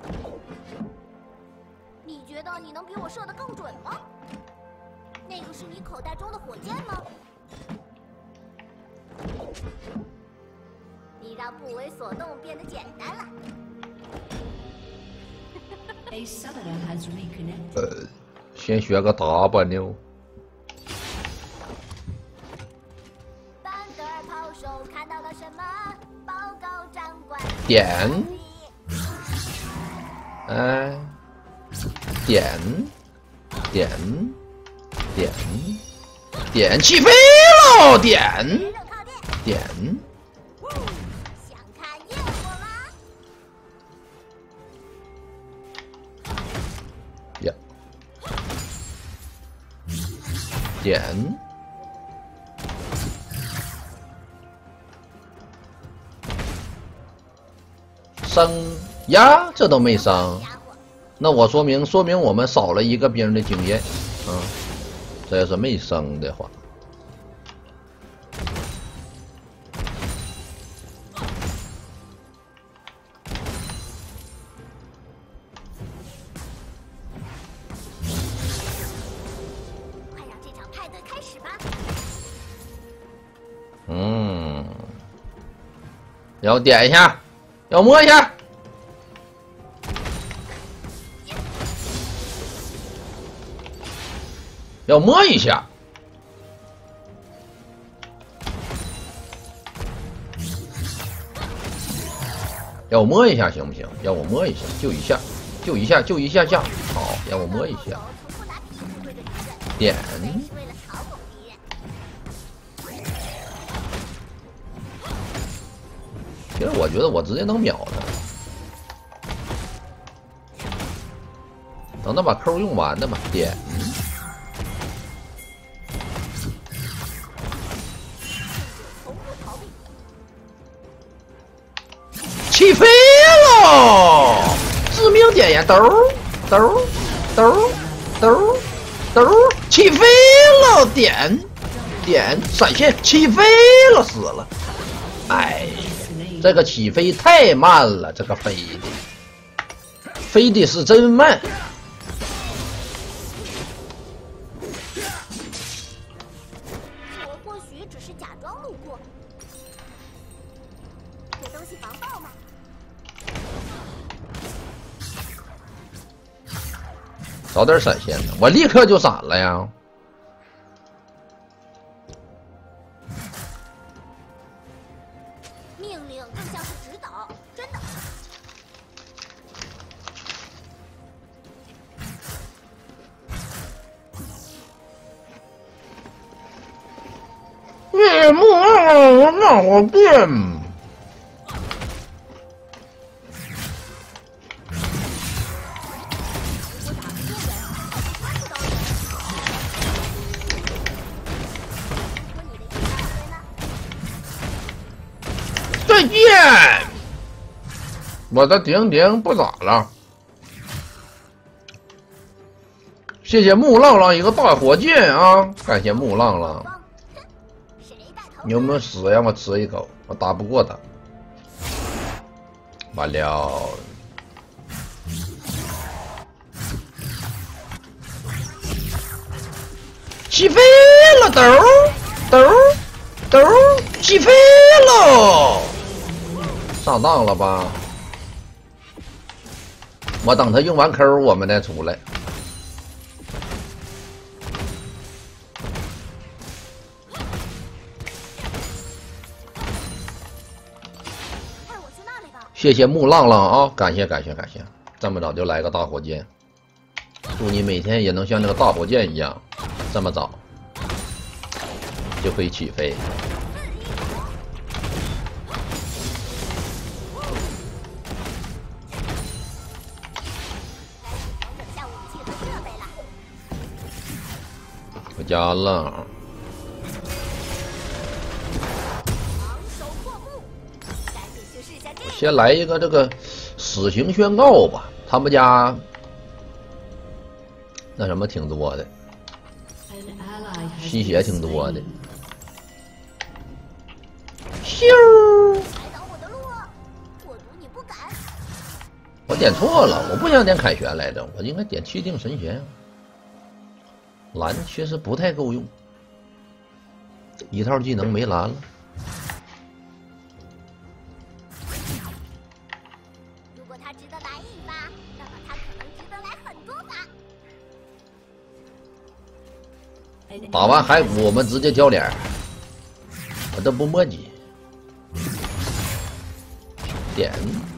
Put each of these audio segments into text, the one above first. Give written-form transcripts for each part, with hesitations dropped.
你觉得你能比我射得更准吗？那个是你口袋中的火箭吗？你让不为所动变得简单了。 A summoner has reconnected. 先学个 W。 班德尔炮手看到了什么？报告长官。 点。哎。点。起飞喽！点。 想看焰火吗？ 呀。点。升呀，这都没升。那我说明我们少了一个兵的经验，这要是没升的话， 快让这场派对开始吧！ 要点一下，要摸一下。要摸一下，要我摸一下行不行？要我摸一下，就一下下。好，让我摸一下。点。其实我觉得我直接能秒他。等他把扣用完的嘛，点。起飞喽！致命点呀，兜，起飞了，点，闪现，起飞了，死了。哎呀，这个起飞太慢了，这个飞的是真慢。 我或许只是假装路过。有东西防爆吗？ 早点闪现呢，我立刻就闪了呀。 命令更像是指导，真的。 夜幕让我变。再见，我的顶不咋了。谢谢木浪浪一个大火箭啊！感谢木浪浪。你有没有死让我吃一口？我打不过他。完了。起飞了，兜，起飞喽！上当了吧？我等他用完扣，我们再出来。谢谢木浪浪啊！感谢，这么早就来个大火箭，祝你每天也能像那个大火箭一样，这么早就可以起飞。回家了。先来一个这个死刑宣告吧，他们家那什么挺多的，吸血挺多的。咻！ 我点错了，我不想点凯旋来着，我应该点气定神闲。蓝确实不太够用，一套技能没蓝了。 如果他值得来一发，那么他可能值得来很多发。 打完骸骨，我们直接交脸，我都不墨迹。点。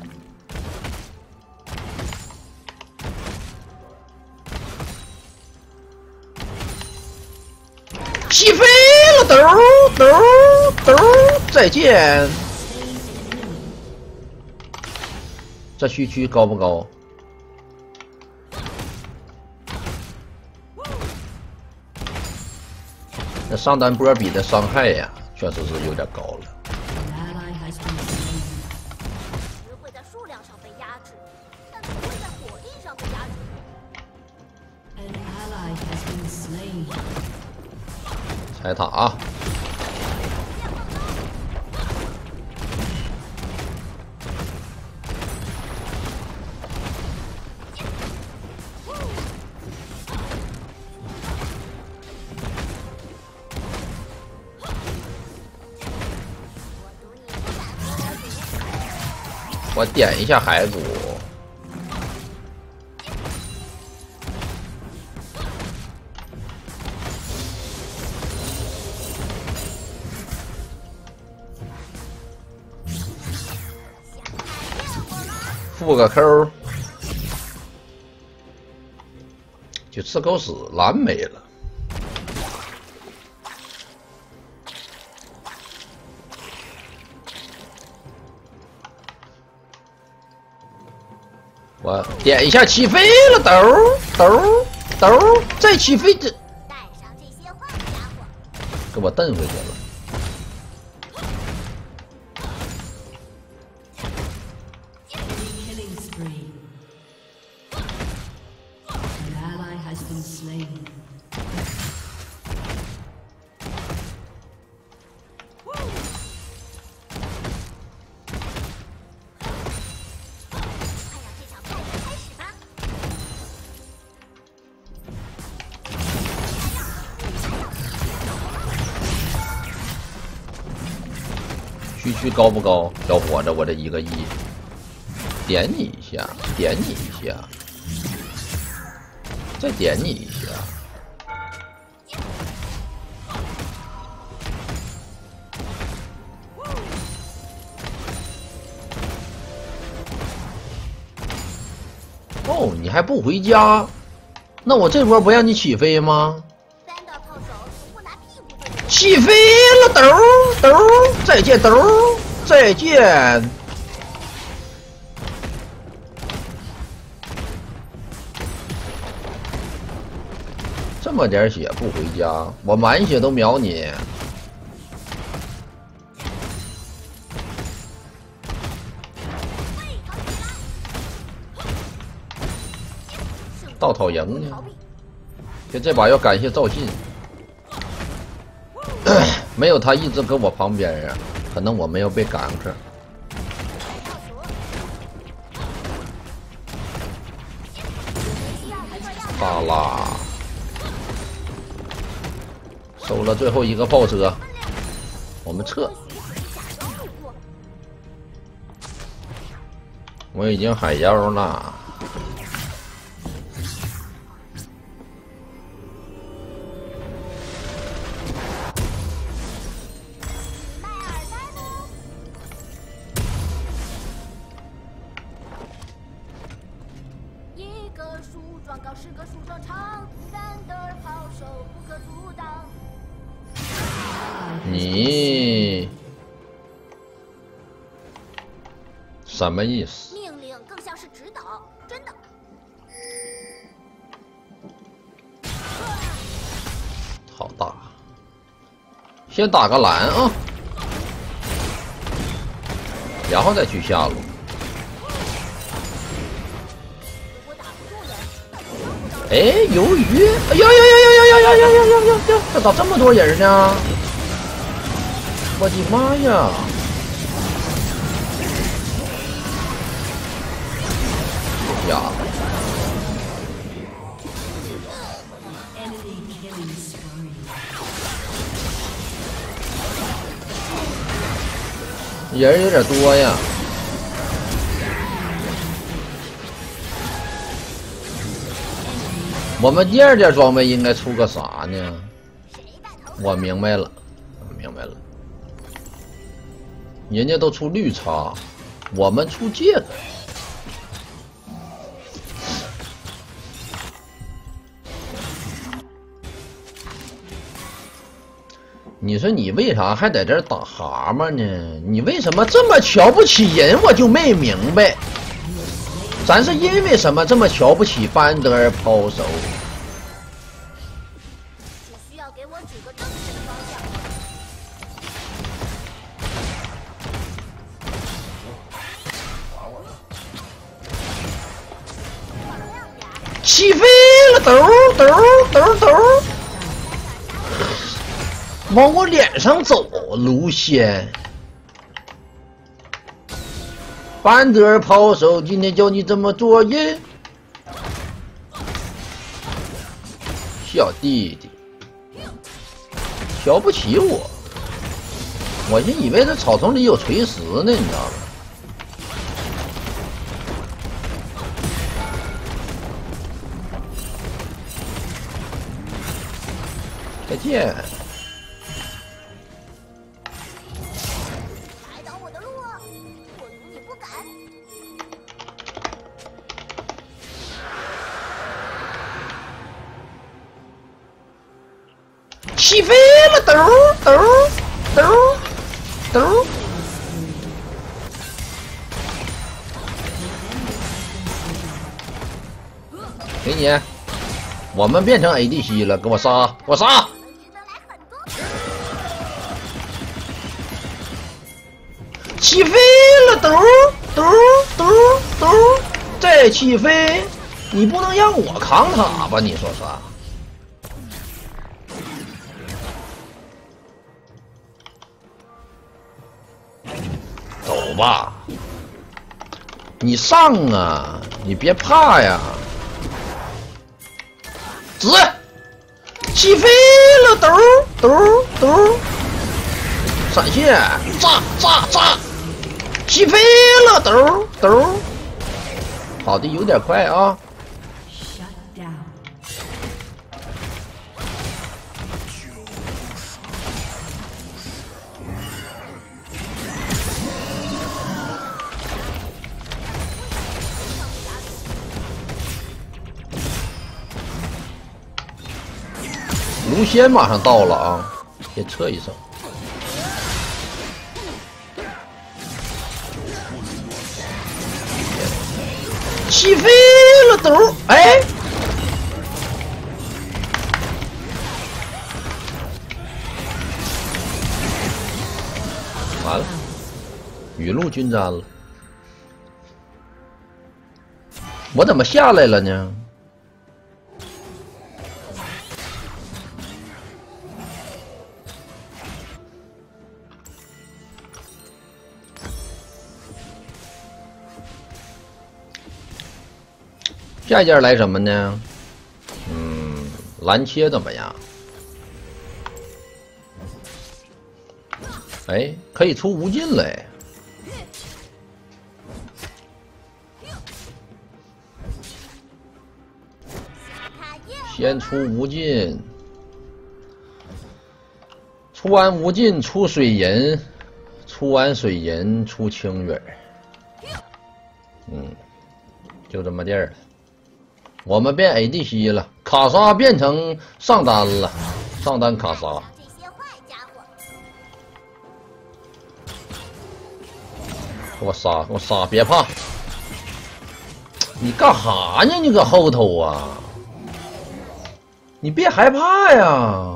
起飞了，兜兜兜，再见。这区区高不高？那上单波比的伤害呀，确实是有点高了。 只会在数量上被压制，但不会在火力上被压制。 拆塔啊！我点一下骸骨。复个扣，就吃狗屎，蓝没了。我点一下起飞了，兜，再起飞这。 带上这些坏家伙， 给我蹬回去了。区高不高？小伙子，我这1个亿，点你一下，点你一下，再点你一下。哦，你还不回家？那我这波不让你起飞吗？起飞了，兜，再见，兜，再见。这么点血不回家，我满血都秒你。倒讨赢呢，就这把要感谢赵信。没有他一直搁我旁边啊，可能我没有被赶上。巴拉收了最后一个炮车，我们撤。我已经海妖了。你什么意思？ 命令更像是指导，真的。 好大，先打个蓝啊，然后再去下路。哎，鱿鱼！哎呀呀呀呀呀呀呀呀呀呀呀！这咋这么多人呢？我的妈呀！ 呀， Enemy killing spree. 人有点多呀。我们第二件装备应该出个啥呢？我明白了，明白了。人家都出绿叉，我们出这个。你说你为啥还在这儿打蛤蟆呢？你为什么这么瞧不起人？我就没明白。咱是因为什么这么瞧不起班德尔抛手？ 只需要给我指个正确的方向。 起飞了，抖抖抖抖，往我脸上走，卢仙。班德尔抛手，今天教你怎么做人。小弟弟，瞧不起我，我就以为这草丛里有锤石呢，你知道吗？再见。 来挡我的路，我如你不敢。 起飞了，抖抖抖抖。给你，我们变成 ADC 了，给我杀，给我杀！起飞了，抖抖抖抖，再起飞，你不能让我扛塔吧？你说啥？走吧，你上啊，你别怕呀！子，起飞了，抖抖抖，闪现，炸炸炸！起飞了，抖抖，跑的有点快啊！ Shut down. 卢仙马上到了啊，先撤一声。起飞了，抖！哎，完了，雨露均沾了。我怎么下来了呢？下一件来什么呢？蓝切怎么样？哎，可以出无尽了哎。先出无尽，出完无尽出水银，出完水银出青雨。就这么地儿了。我们变 ADC 了，卡莎变成上单了，上单卡莎。 这些坏家伙， 给我杀，给我杀，别怕！你干哈呢？你搁后头啊！你别害怕呀！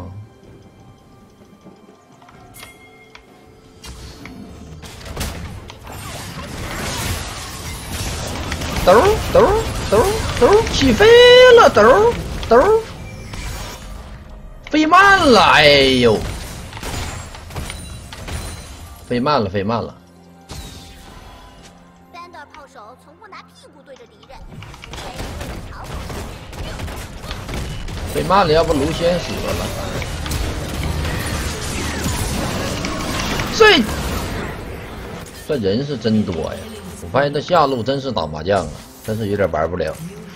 抖抖抖抖，起飞了！抖抖，飞慢了！哎呦，飞慢了，飞慢了！ 班德尔炮手从不拿屁股对着敌人。 被慢了，要不卢仙死了。这人是真多呀！我发现这下路真是打麻将啊，真是有点玩不了。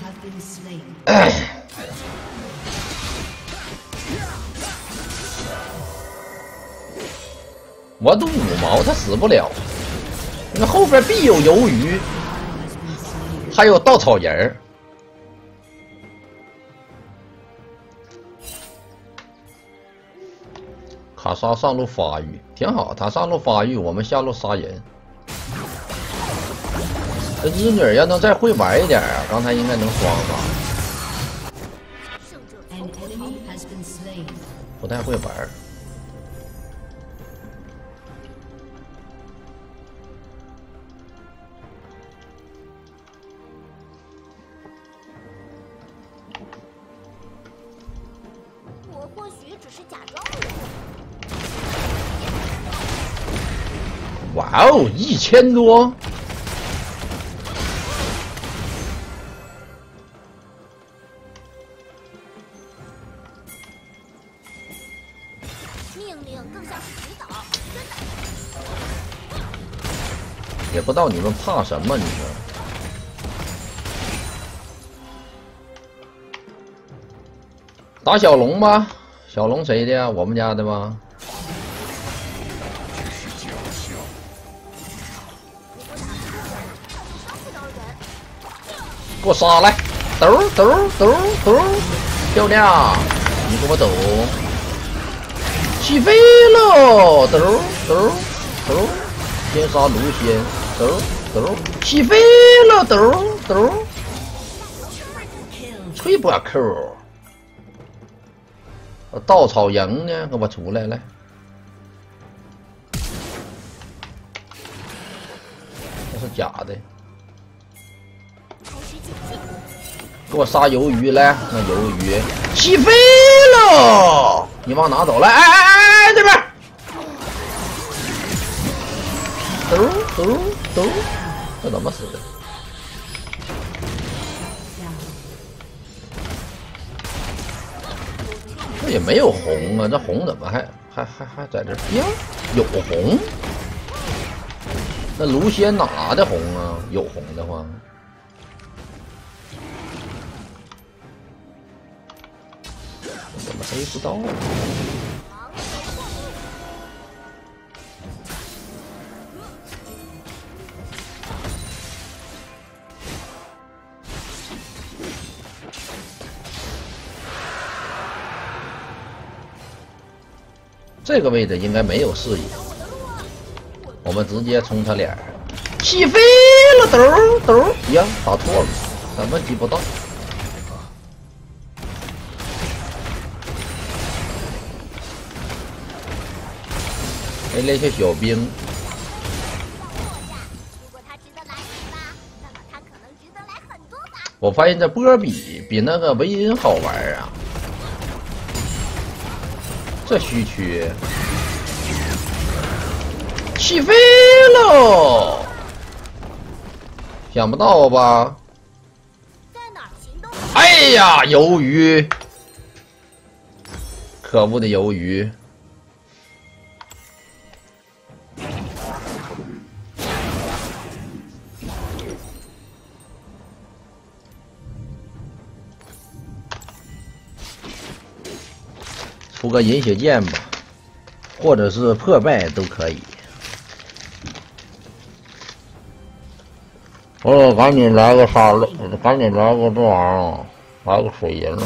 我赌5毛，他死不了。那后边必有鱿鱼，还有稻草人儿。卡莎上路发育挺好，他上路发育，我们下路杀人。这日女要能再会玩一点啊，刚才应该能双杀。不太会玩。 我或许只是假装的。 哇哦，1000多！ 命令更像是指导，真的。 也不知道你们怕什么，你说？打小龙吧，小龙谁的呀？我们家的吧？给我杀来！抖抖抖抖，漂亮！你给我走！起飞喽！抖抖抖，先杀卢仙！抖抖，起飞了！抖抖，吹波扣！稻草营呢？给我出来！来！这是假的。给我杀鱿鱼来！那鱿鱼起飞了！你往哪走了？哎，这边！抖抖抖，这怎么死的？这也没有红啊，这红怎么还在这儿呀？有红？那卢仙哪的红啊？有红的话。怎么黑不到？这个位置应该没有视野，我们直接冲他脸，起飞了，抖抖呀，打错了，怎么击不到？没那些小兵，我发现这波比那个维恩好玩啊！这虚区起飞喽！想不到吧？哎呀，鱿鱼，可恶的鱿鱼！出个饮血剑吧，或者是破败都可以。哦，赶紧来个杀戮，赶紧来个这玩意儿，来个水银了。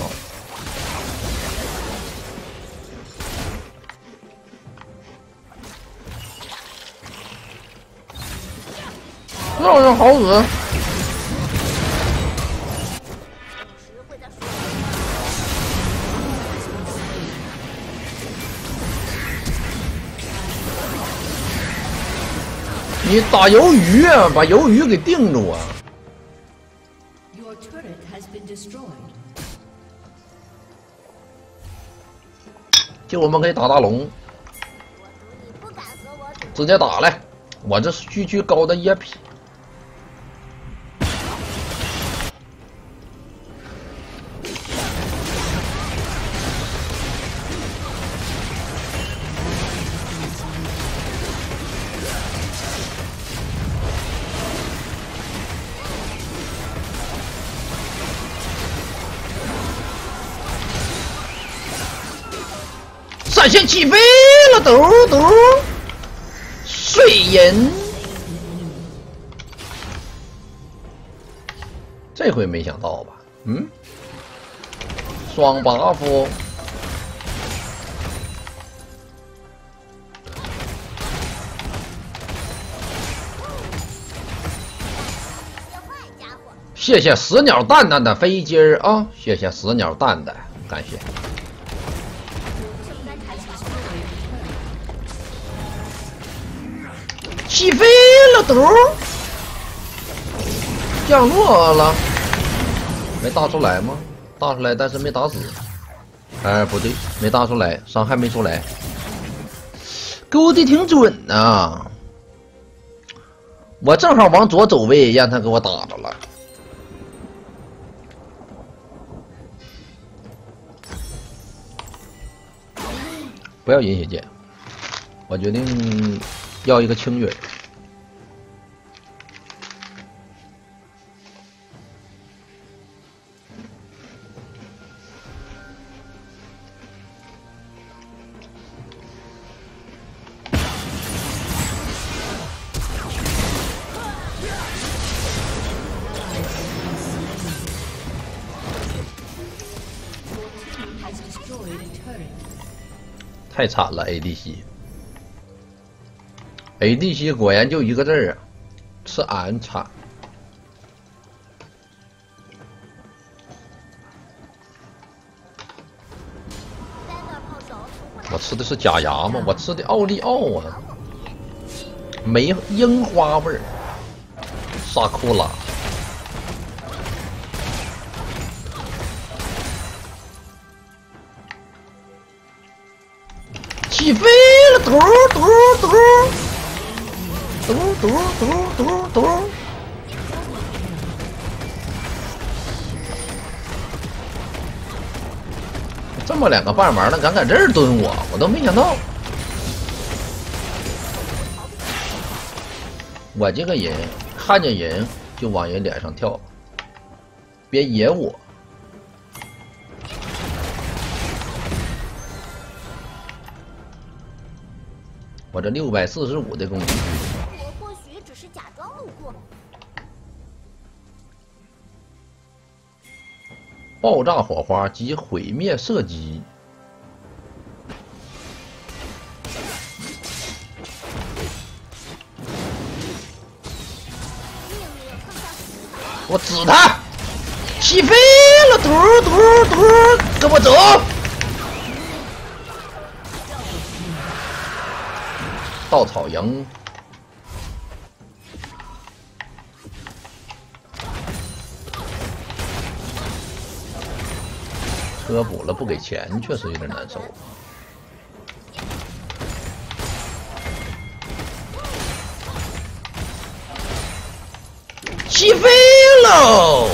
这玩意儿好恶你打鱿鱼啊，把鱿鱼给定住啊！就我们可以打大龙，直接打来！我这是区区高的野痞。 闪现起飞了，嘟嘟，水银。这回没想到吧？嗯，双 buff。谢谢死鸟蛋蛋的飞机儿啊！谢谢死鸟蛋蛋，感谢。起飞了，嘟，降落了，没打出来吗？打出来，但是没打死。哎，不对，没打出来，伤害没出来。勾的挺准呐，我正好往左走位，让他给我打着了。不要饮血剑，我决定要一个清远。太惨了 ，ADC 果然就一个字儿啊，吃俺惨。我吃的是假牙吗？我吃的奥利奥啊，没樱花味儿，沙库拉。起飞了，嘟嘟嘟嘟嘟嘟嘟嘟。这么两个半玩的，敢在这儿蹲我，我都没想到。我这个人看见人就往人脸上跳，别野我。我这645的攻击， 我或许只是假装路过。 爆炸火花及毁灭射击。我指他，起飞了，嘟嘟嘟，跟我走。稻草营，科普了不给钱，确实有点难受。起飞喽！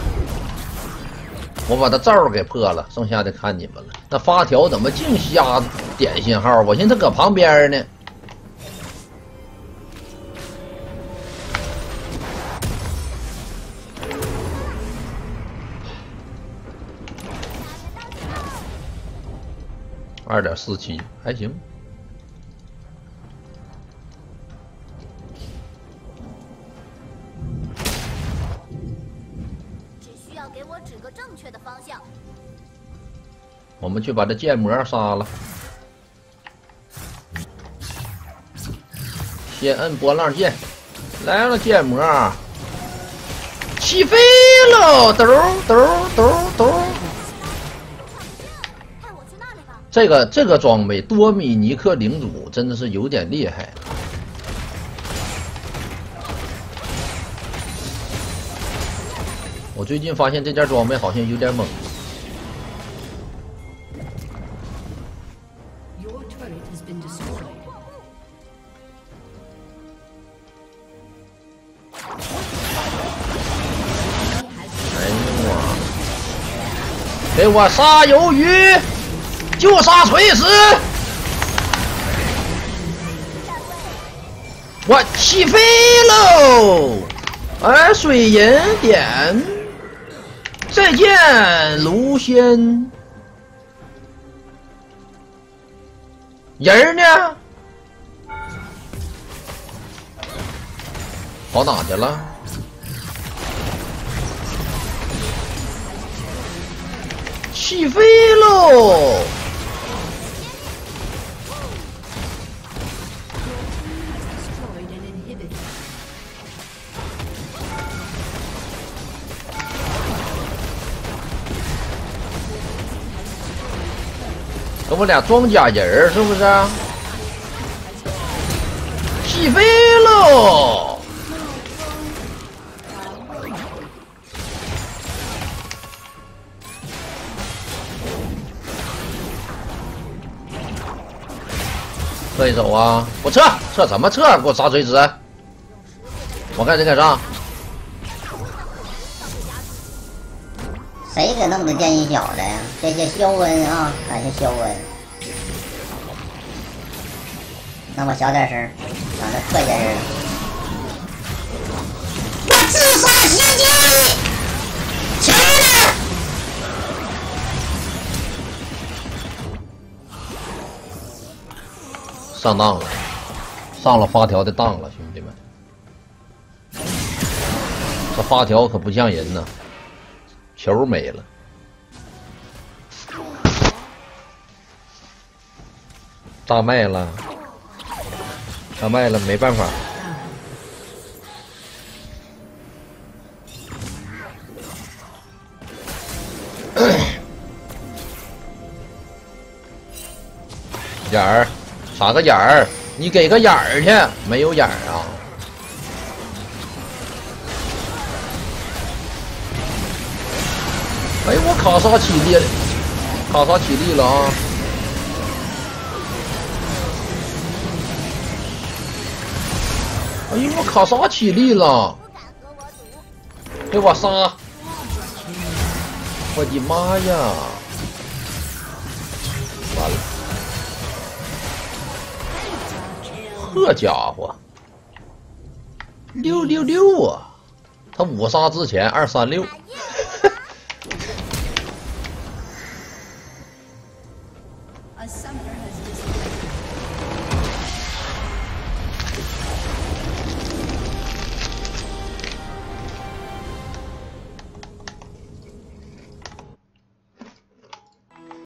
我把他罩儿给破了，剩下的看你们了。那发条怎么净瞎点信号？我寻思他搁旁边呢。2.47还行。 只需要给我指个正确的方向。 我们去把这剑魔杀了。先摁波浪键，来了剑魔，起飞喽！抖抖抖抖。这个装备多米尼克领主真的是有点厉害。我最近发现这件装备好像有点猛。哎呦啊！给我杀鱿鱼！就杀锤石！我起飞喽！哎，水银点，再见，卢仙。 人呢？跑哪去了？起飞喽！跟我俩装甲人是不是？起飞喽！撤一手啊！我撤，撤什么撤？给我砸锤子！我看谁敢上。 谁给那么多剑一小的呀？谢谢肖恩啊，感谢肖恩。那么小点声，长得特结实。我自杀时间，全了。 上当了，上了发条的当了，兄弟们。这发条可不像人呐。球没了，大麦了，大麦了，没办法。眼儿，插个眼儿，你给个眼儿去，没有眼儿啊。哎，我卡莎起立了，卡莎起立了啊！哎呦，我卡莎起立了，给我杀！我的妈呀！完了，这家伙666啊！他5杀之前236。